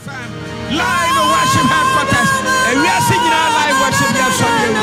Live worship headquarters. And we are singing our live worship. We are singing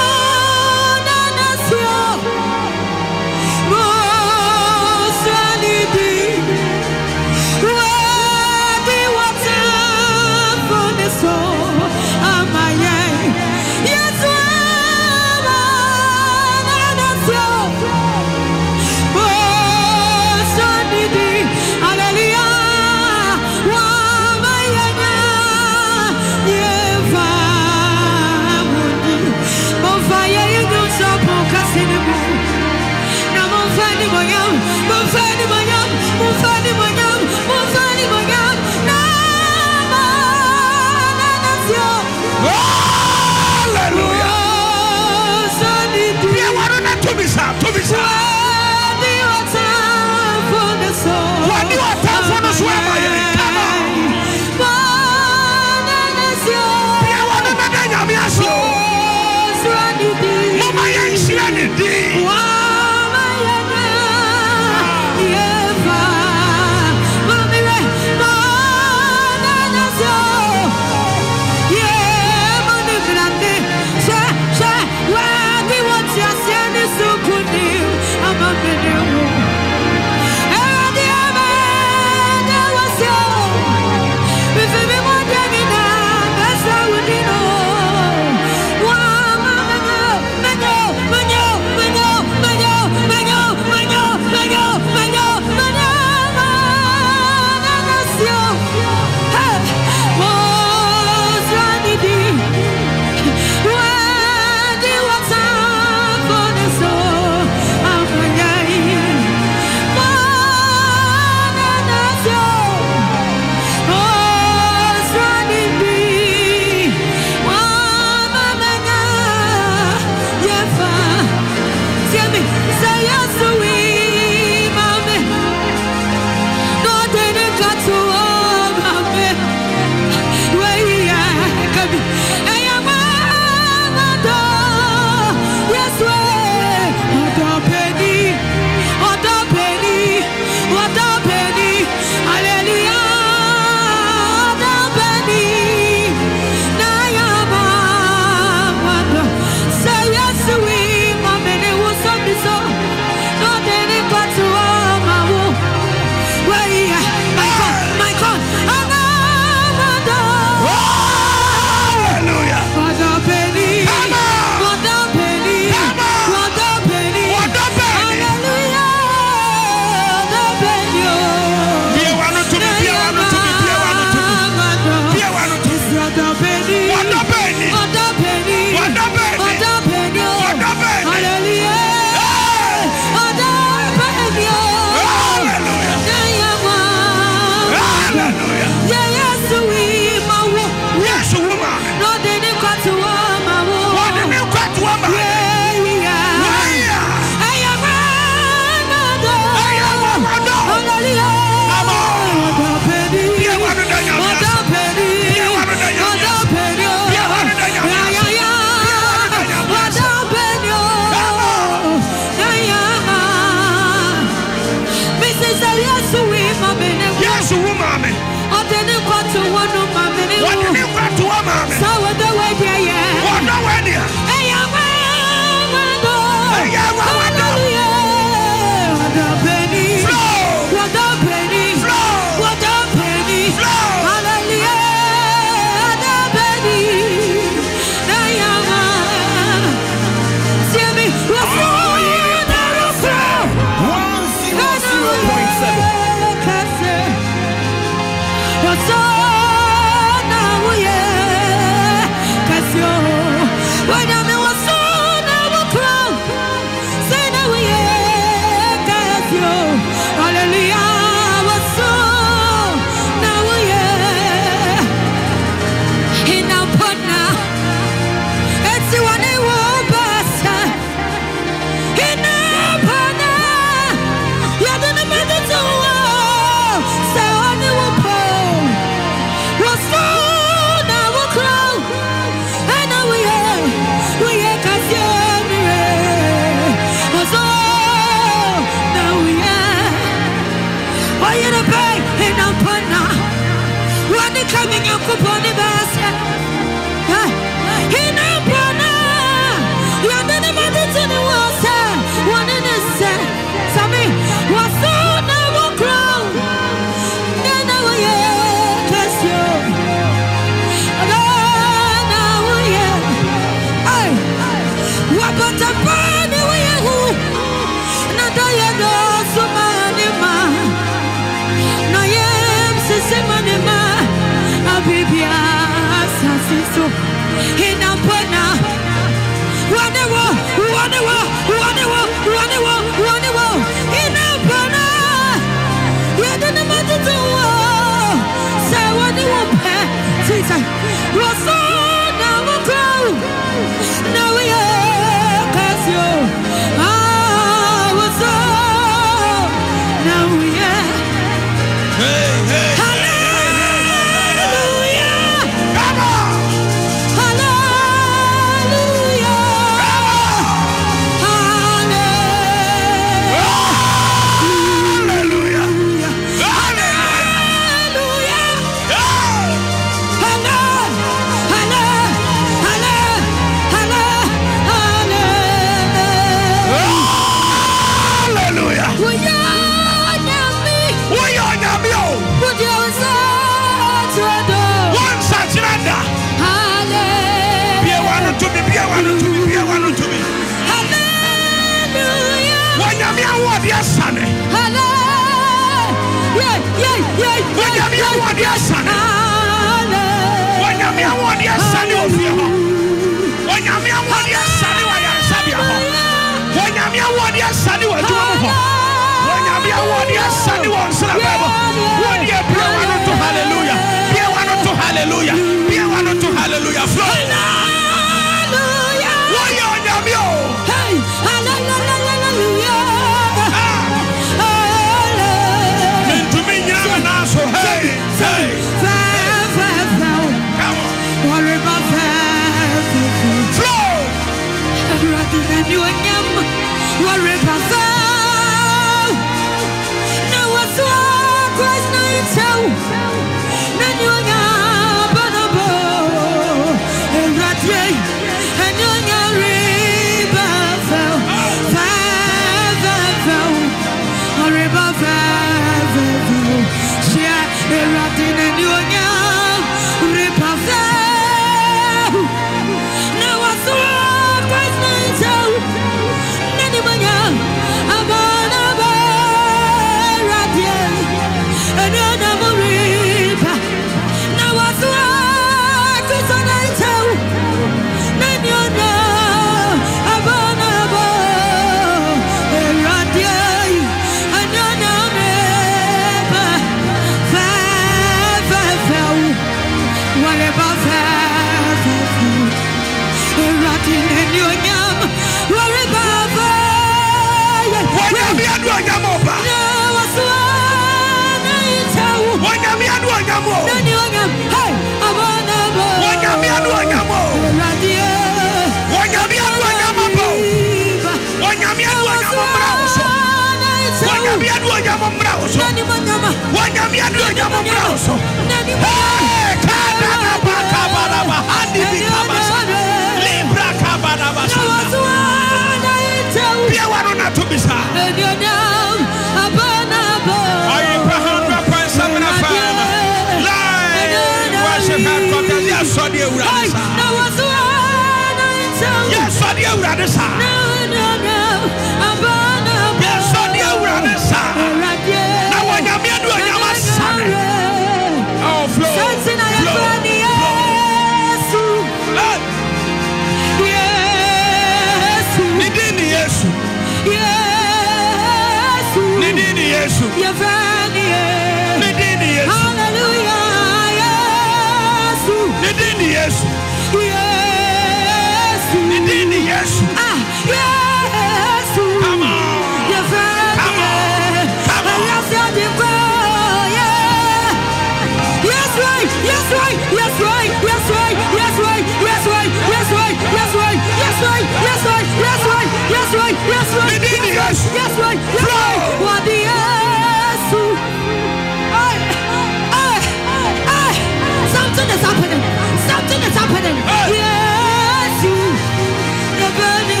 Something is happening. Yes, you.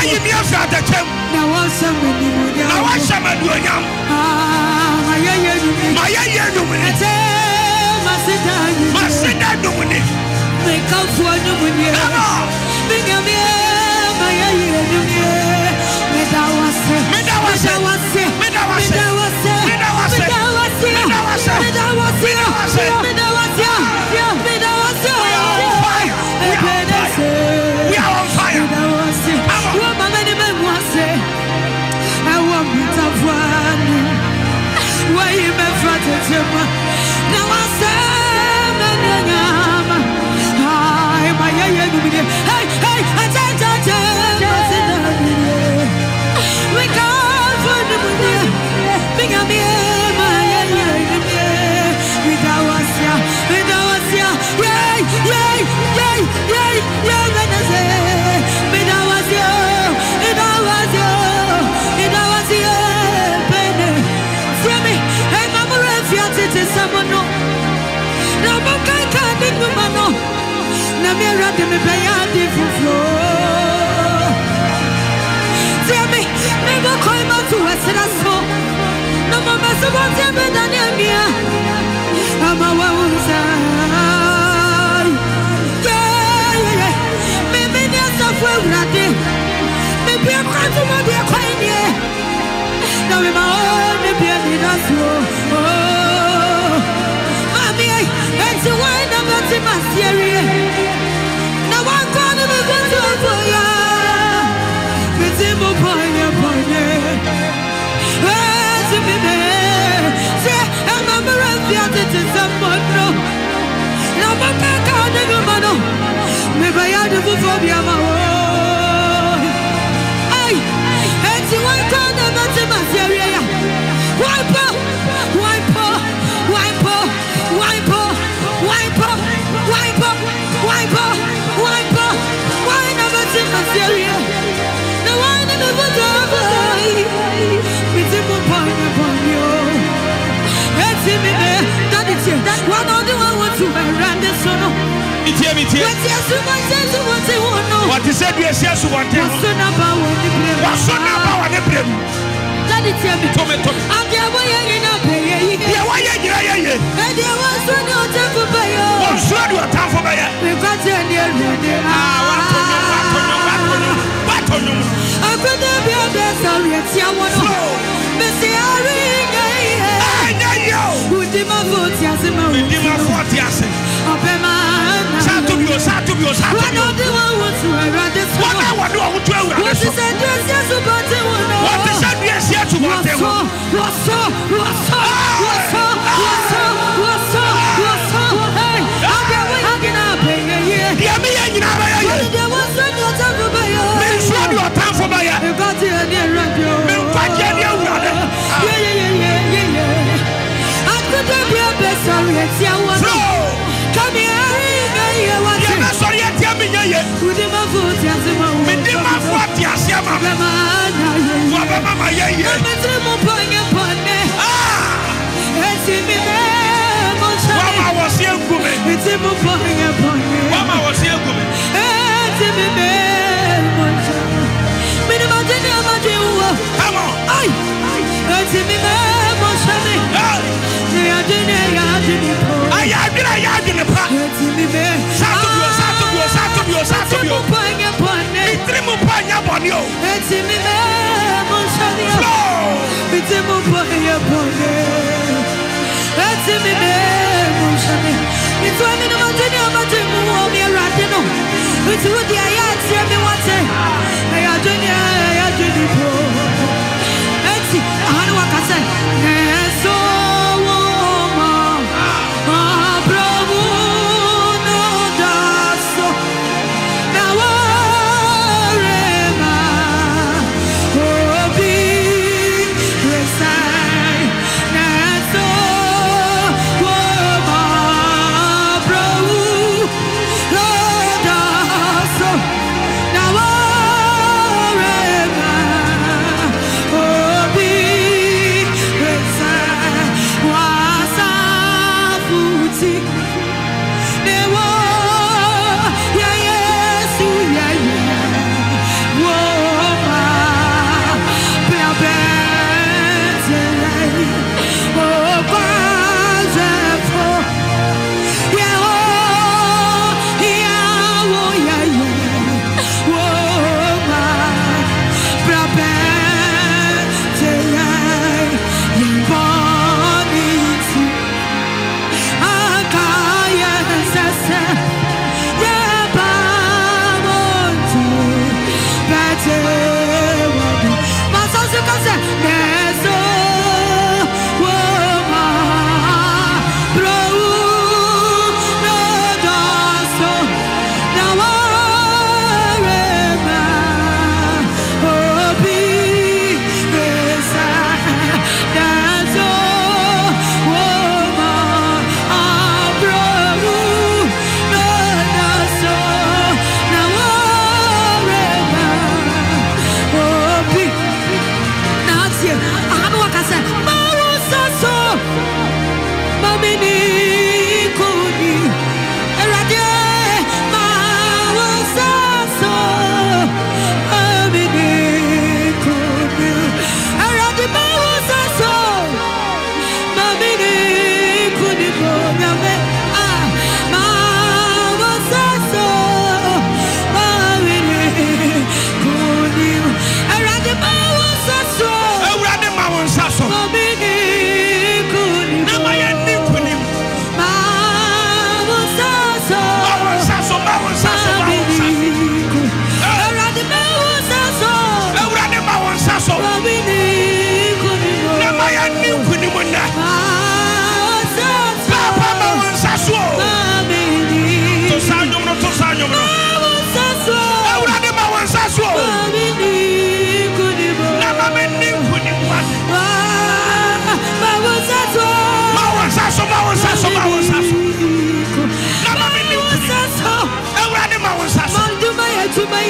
wayi mi afi adakem na wasama ni munya na washama duonyam mayeye numuni masida numuni mekafu numuni binyame mayeye numuni medawase What is said, yes, yes, one thing. What's on about the brim? Let it tell me, Tomato. I'm there, why are you not paying? Why are you? And there was no time for buyer. What's your time for buyer? We've got to near I could not be on the sorry, it's your one. Missy, I ring. Who did my vote? Yes, and my 40 years. Now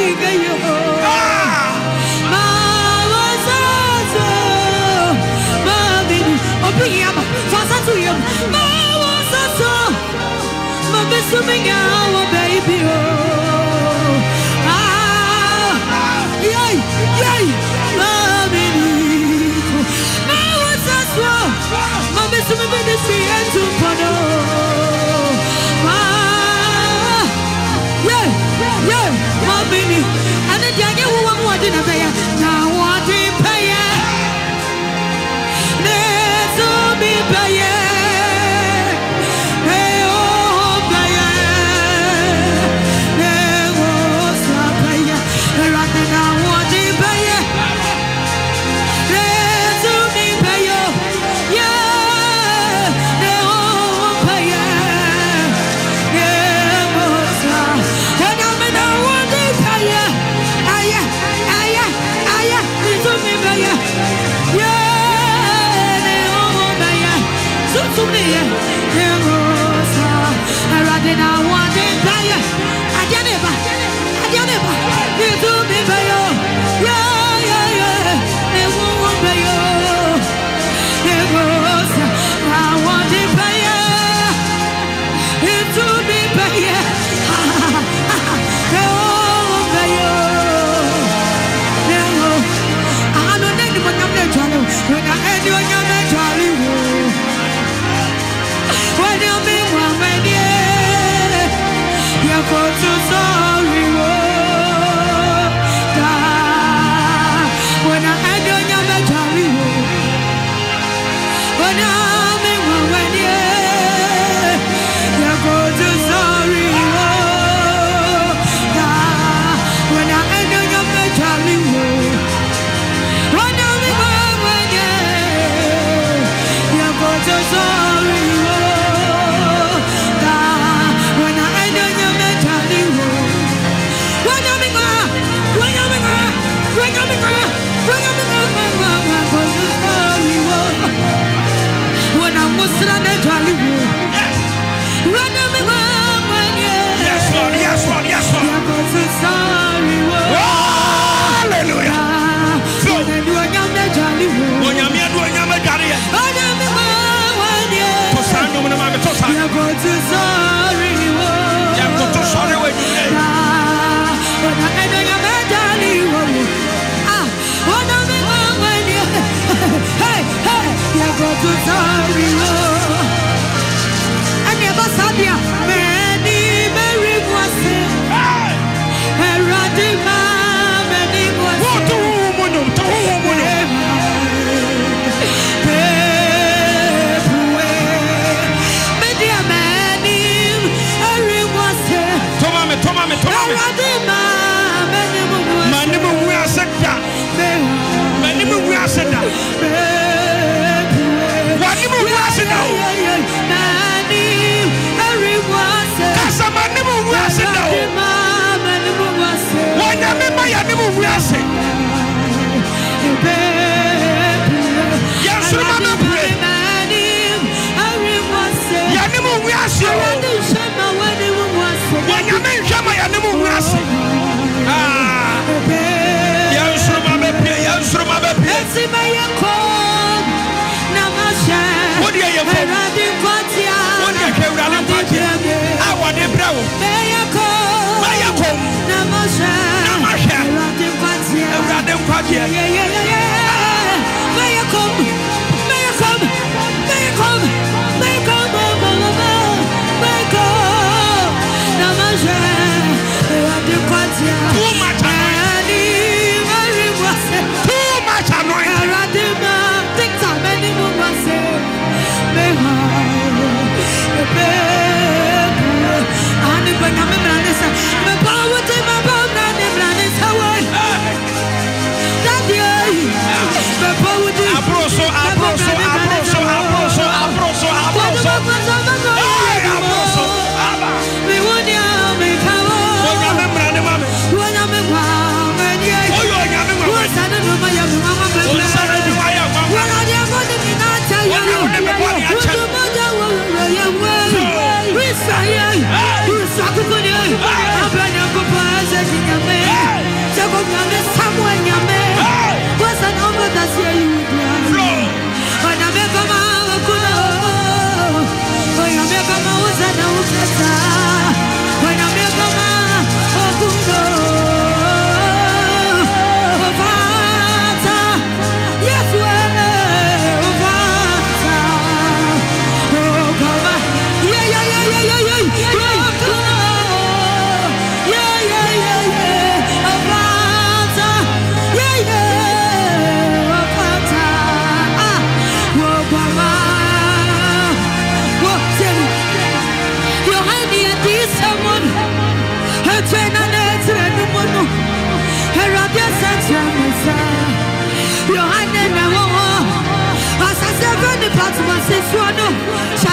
Too much anointing.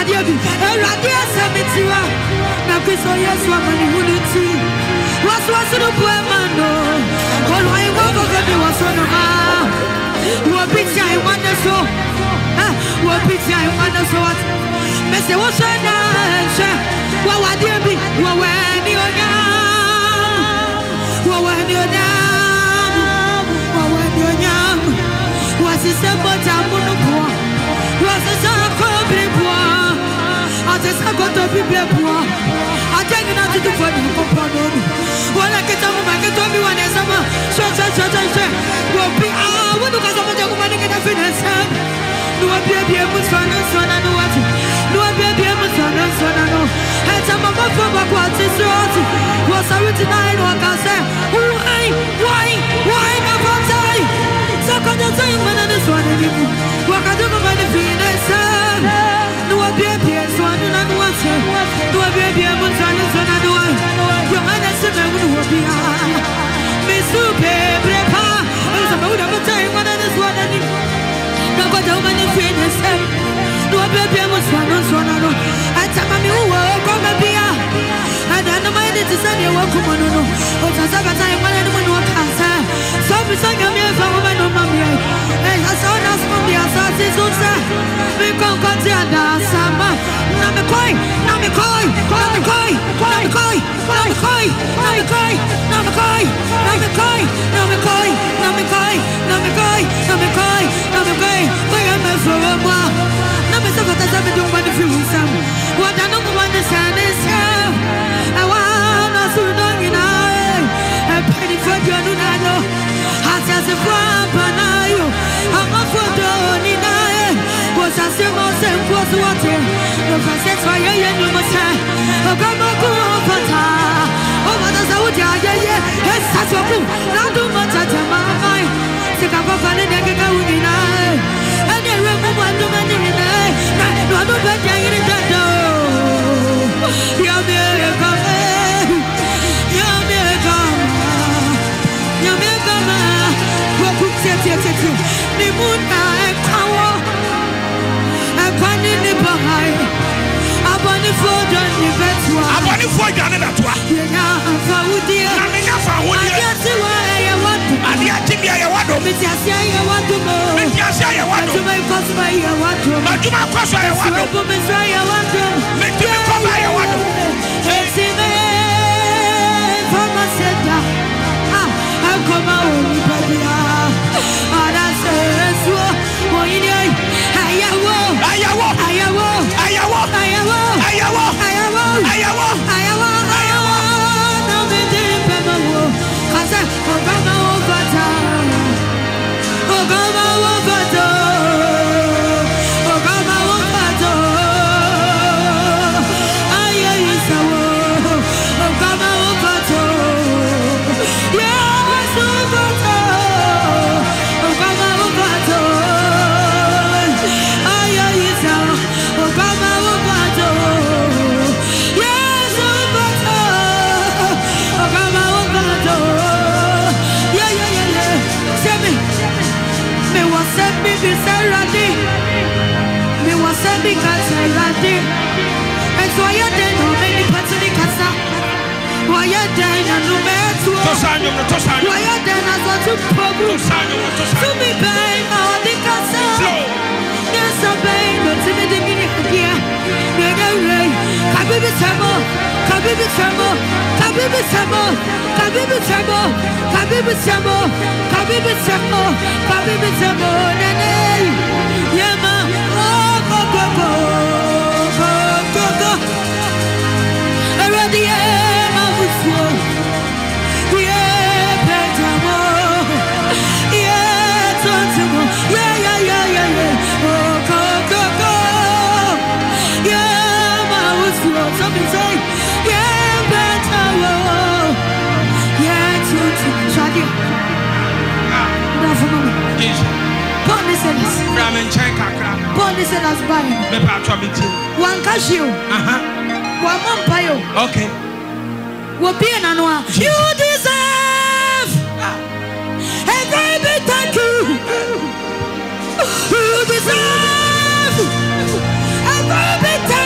Wadiabi, Radia Samitiwa, Nakiso Yaswamani Hunuti, was the Puemano, all I walk over me was on a Wapiti, I wonder so, Wapiti, I wonder so what, Mr. Wasana, Wadiabi, Wawanionyam, was the Sabo Tamunupo, was the Sako Bripois, at the Sako Bripois. I take it out to the phone for Pardon. When I get on my get on me one summer, so will be our one because of the woman in the fitness. No baby, I was on and son, I know what. No baby, I was on and son, I know. And some of my father was his roti. Was I written nine or can say, why, my father? So can you say when I just want to walk out of my fitness? No baby, I was on and what. No baby, I was on and son, I know. Your man is a man who will be on. Miss Super, Brepa, and some of the time when I just want to. No, but how many friends have no baby? I was one on Sonano. I tell me who will come and be out. And I know my need to send you a woman. But as I time when anyone will answer, so beside me, if I woman on my way, and I saw us from the assassins who say, we can't cut the other summer. Namikoi, Namikoi, Namikoi, Namikoi, Namikoi, Namikoi, Namikoi, Namikoi, Namikoi, Namikoi, Namikoi, Namikoi, Namikoi. I am a Floroma. Number 7 don't want to feel some. What I don't want to stand is here. I want us to know in a penny for you. I know. As a Frampanayo, I'm a photo in I was a simple was water. The process for you and you must say, oh, come on, oh, what does I would yes, that's what you now do much at my mind. Take up a fan and get a winning eye. And you remember what the man in the eye. No, no, but I get it that door. You're me, you're me, what could say, the moon, I power. I can't in the behind. I'm on the phone, the best one. I'm on the phone, that's why. You're not a foul dear. I can't see why I want to. I can't see why I want to. I want to go. I want to make us by I want to. But you might cross I want to. I want to. Make you come by I want to. It's in the end for my center. I come out with baby. And I say, so, oh, you know, because I ran there. And so I had no many parts of the casa. Why are there no matter what? Why are there not to problem? To be paying all the casa. There's a pain, but to be the minute here. Kabibi Sabo, Kabibi Sabo, Kabibi Sabo, Kabibi Sabo, Kabibi Sabo, Kabibi Sabo, Kabibi Sabo, Nene, Yama, oh, go. Already, I'm with you. Yeah, Petamo, yeah, Tontamo, yeah. Oh, go. Yeah, my was you. Something say, yeah, Petamo, yeah, Tontamo. Shadi. Now for me. Paul is in us. Paul is in us buying. One cashew. One vampire. Okay. What be an annual? You deserve a very big thank you. You deserve a very big thank you.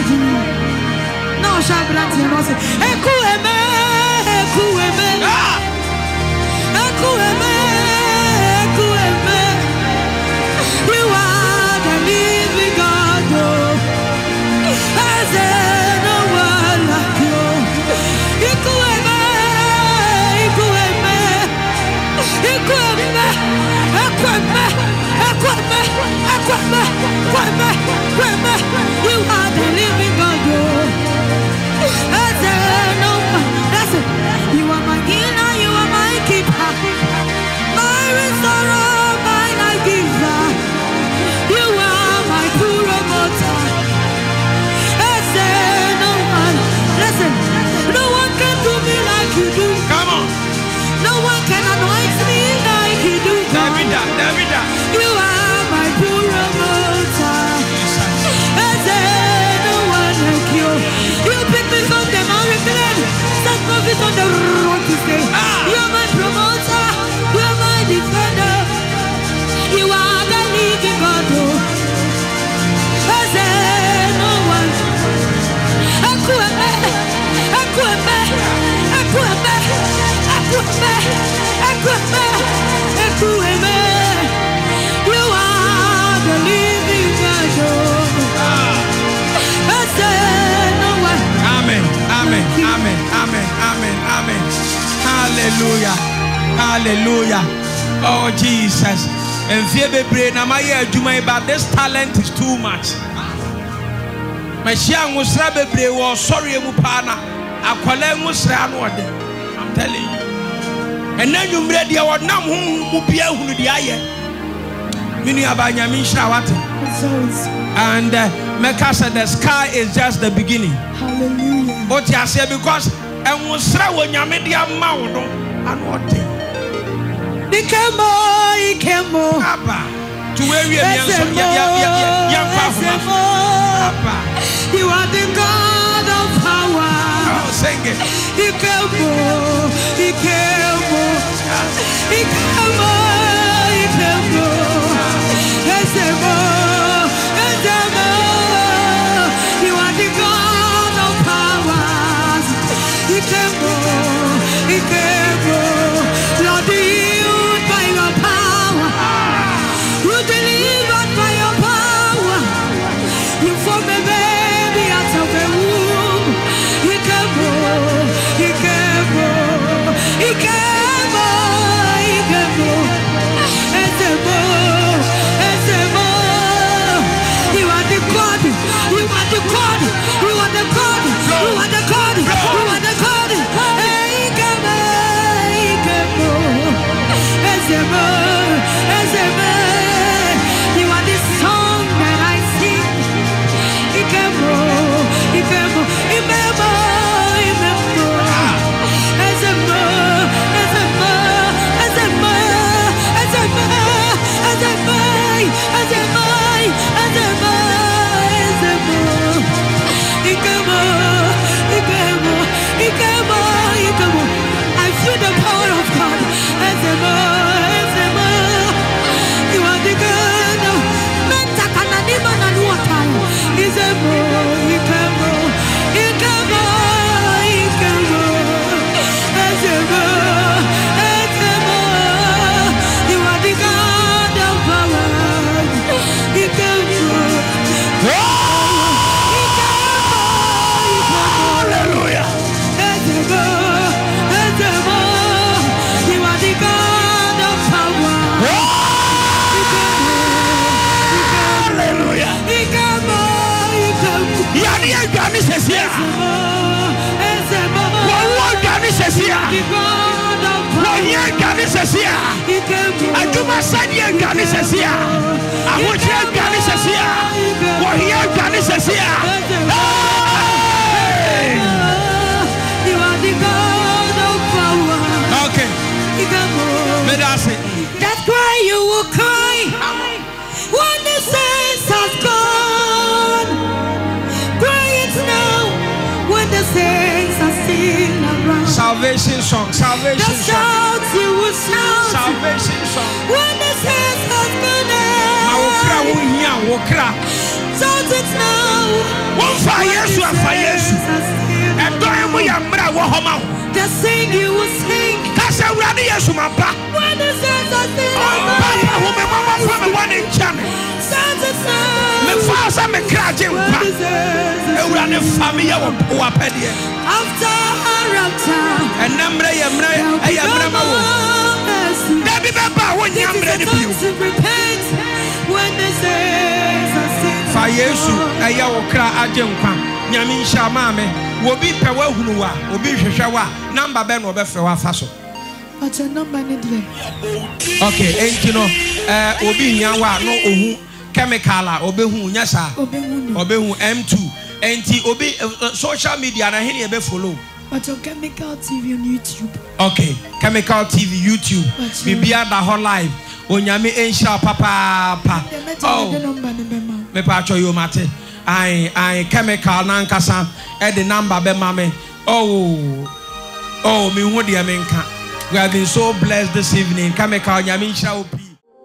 No, Shabranti, no, say, Ekueme, Ekueme, Ekueme, Ekueme. You are the living God, as no one like you. Ekueme, Ekueme, Ekueme, Ekueme, Ekueme, Ekueme, Ekueme, Ekueme. You are the living God. You are my healer, you are my keeper, my restorer, my life giver. You are my promoter. Listen, no one can do me like you do. Come on. No one can anoint me like you do. Davida. You are my promoter. No one like you. You pick me from the mountain. Profit on the road to stay. You are my promoter, you are my defender, you are the living God. No one. Akueme, Akueme, Akueme, Akueme, Akueme, Akueme. You are the living God. No one. Amen. Amen. Amen. Amen. Amen. Amen. Hallelujah. Hallelujah. Oh Jesus. And fear be brain. Am I here? But this talent is too much. My shang was rabbe was sorry mupana. Aquale musra no. I'm telling you. And then you made the word nam who be a who the aye. Mini abanya misha what? And Mekasa, the sky is just the beginning. Hallelujah. What you say because and was when you made your mouth and what? Ikemo. Papa. To where we are, you are the God of power. Oh, sing it. Ikemo. You are the God of powers. Lord, healed by your power. You delivered by your power. You formed a baby out of a womb. You are the God. You are the God. You are the God. You are the God. You are the God. You are the song that I sing. I feel the power of God. You are the God. You are the God of power. Hallelujah. You are the God of power. Hallelujah. Okay. That's why you will cry when the saints has gone. Cry it now when the saints are still around. Salvation song, salvation the song. Shouts you will shout. Salvation song. When the saints has gone. Shout it now. One fire. Rafayesu. And don't we am bra wo homa. The sing you will sing. Kasa urade Yesu mapa. When the saints are still Papa who me mama for me one in chame. Me fa me kra jempa. Urade family wo apede. After and number yamra ma wo. Dabi baba wo nyamre ne biu. When the saints are still fa Yesu eya wo kra ajenkwa. Nyame nsha ma me. Obi pe wa hunu wa, obi hwehwe wa, number be no be fe wa fa so. But your number need there. Okay, enti no obi hia wa no ohu chemical a obi hu nya sa. Obi hu M2. Enti obi social media na hene e be follow. But your Chemical TV on YouTube. Okay, Chemical TV YouTube. Bibia da ho live. Onyame ensha papa pa. Oh. Me pa cho yo mate. I Chemical nankasa e the number be mame. Oh, me hu dia me nka. We have been so blessed this evening. Chemical nyame nsha opi.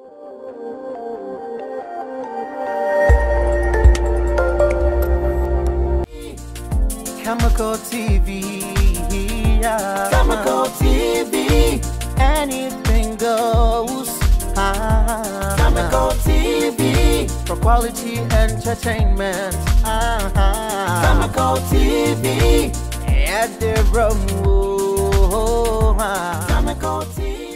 Chemical TV, yeah. Chemical TV, anything goes. Chemical TV, for quality entertainment. Chemical TV, at the room. Chemical TV.